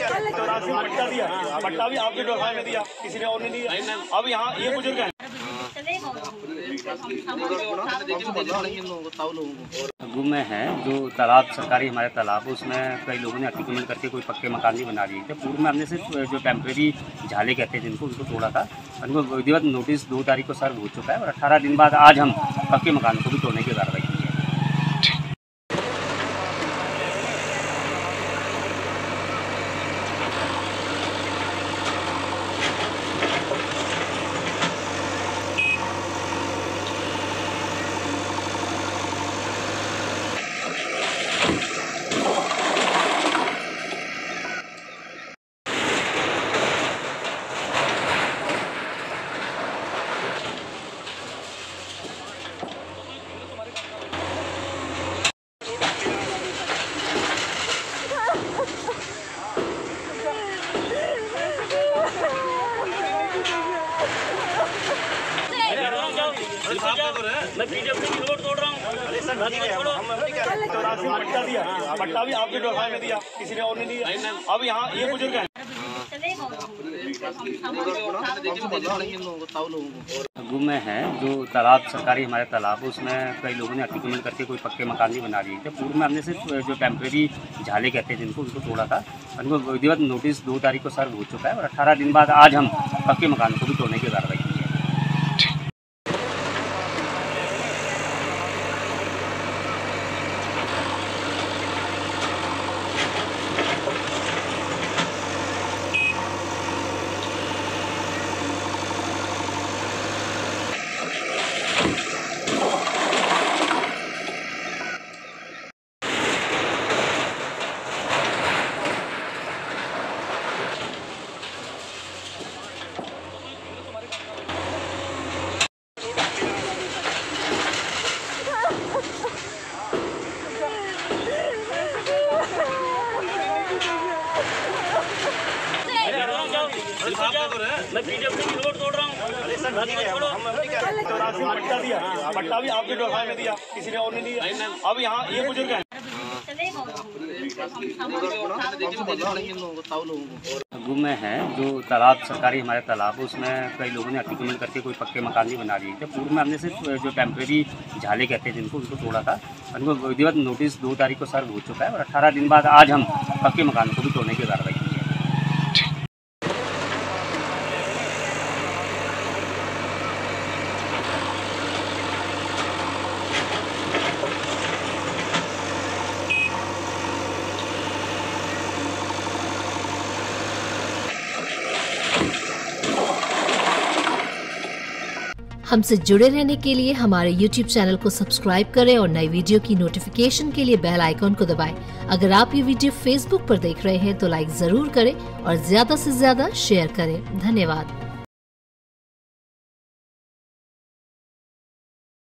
पट्टा दिया, पट्टा भी आपके डोरहाय में दिया, किसी ने और नहीं दिया। अब यहाँ ये बुजुर्ग है गुम में है जो तालाब सरकारी हमारे तालाब उसमें कई लोगों ने अतिक्रमण करके कोई पक्के मकान नहीं बना दिए थे। पूर्व में हमने सिर्फ जो टेम्प्रेरी झाले कहते हैं जिनको उनको तोड़ा था, उनको विधिवत नोटिस 2 तारीख को सर्व हो चुका है और 18 दिन बाद आज हम पक्के मकानों को भी तोड़ने की कार्रवाई की है। मैं पीडब्ल्यू की रोड तोड़ रहा हूँ। अरे सर पट्टा दिया, पट्टा भी आपके डोरहाय में दिया, किसी ने और नहीं दिया। अब यहाँ ये बुजुर्ग है गुम में है जो तालाब सरकारी हमारे तालाब उसमें कई लोगों ने अतिक्रमण करके कोई पक्के मकान नहीं बना दिए थे। पूर्व में हमने सिर्फ जो टेम्प्रेरी झाले कहते हैं जिनको उनको तोड़ा था, उनको विधिवत नोटिस 2 तारीख को सर्व हो चुका है और 18 दिन बाद आज हम पक्के मकानों को भी तोड़ने की कार्रवाई की है। मैं पीडब्ल्यू की रोड तोड़ रहा हूँ। अरे सर पट्टा दिया, पट्टा भी आपके डोरहाय में दिया, किसी ने और नहीं दिया। अब यहाँ ये बुजुर्ग है गुम में है जो तालाब सरकारी हमारे तालाब उसमें कई लोगों ने अतिक्रमण करके कोई पक्के मकान नहीं बना दिए थे। पूर्व में हमने सिर्फ जो टेम्प्रेरी झाले कहते हैं जिनको उनको तोड़ा था, उनको विधिवत नोटिस 2 तारीख को सर्व हो चुका है और 18 दिन बाद आज हम पक्के मकानों को भी तोड़ने की कार्रवाई की है। हमसे जुड़े रहने के लिए हमारे YouTube चैनल को सब्सक्राइब करें और नई वीडियो की नोटिफिकेशन के लिए बेल आइकॉन को दबाएं। अगर आप ये वीडियो Facebook पर देख रहे हैं तो लाइक जरूर करें और ज्यादा से ज्यादा शेयर करें। धन्यवाद।